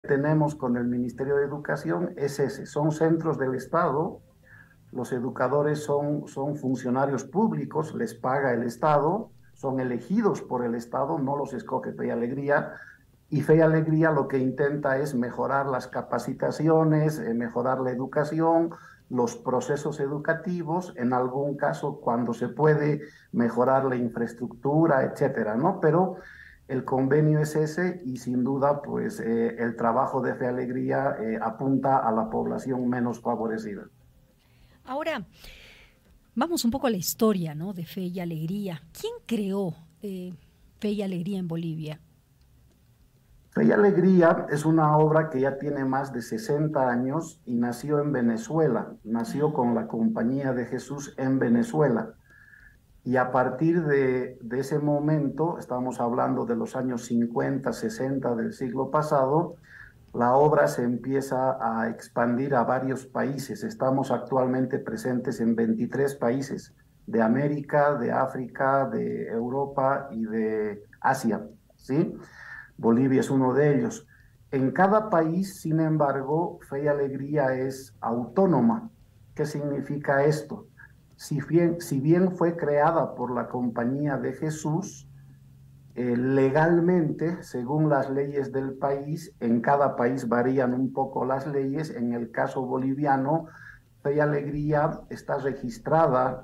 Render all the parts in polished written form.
tenemos con el Ministerio de Educación es ese, son centros del Estado, los educadores son funcionarios públicos, les paga el Estado, son elegidos por el Estado, no los escoge Fe y Alegría, y Fe y Alegría lo que intenta es mejorar las capacitaciones, mejorar la educación, los procesos educativos, en algún caso cuando se puede mejorar la infraestructura, etcétera, ¿no? Pero el convenio es ese y sin duda pues el trabajo de Fe y Alegría apunta a la población menos favorecida. Ahora, vamos un poco a la historia, ¿no? De Fe y Alegría. ¿Quién creó Fe y Alegría en Bolivia? Fe y Alegría es una obra que ya tiene más de 60 años y nació en Venezuela, nació con la Compañía de Jesús en Venezuela. Y a partir de ese momento, estamos hablando de los años 50, 60 del siglo pasado, la obra se empieza a expandir a varios países. Estamos actualmente presentes en 23 países de América, de África, de Europa y de Asia, ¿sí? Bolivia es uno de ellos. En cada país, sin embargo, Fe y Alegría es autónoma. ¿Qué significa esto? Si bien fue creada por la Compañía de Jesús, legalmente, según las leyes del país, en cada país varían un poco las leyes. En el caso boliviano, Fe y Alegría está registrada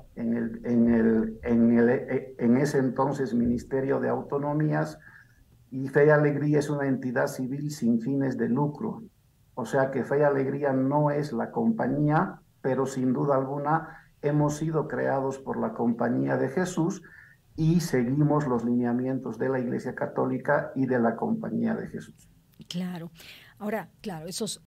en ese entonces Ministerio de Autonomías y Fe y Alegría es una entidad civil sin fines de lucro. O sea que Fe y Alegría no es la compañía, pero sin duda alguna hemos sido creados por la Compañía de Jesús y seguimos los lineamientos de la Iglesia Católica y de la Compañía de Jesús. Claro. Ahora, claro, esos